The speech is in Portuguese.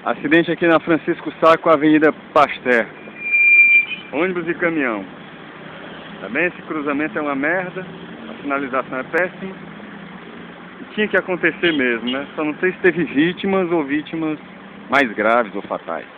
Acidente aqui na Francisco Sá com a Avenida Pasteur. Ônibus e caminhão. Tá bem? Esse cruzamento é uma merda. A sinalização é péssima. E tinha que acontecer mesmo, né? Só não sei se teve vítimas ou vítimas mais graves ou fatais.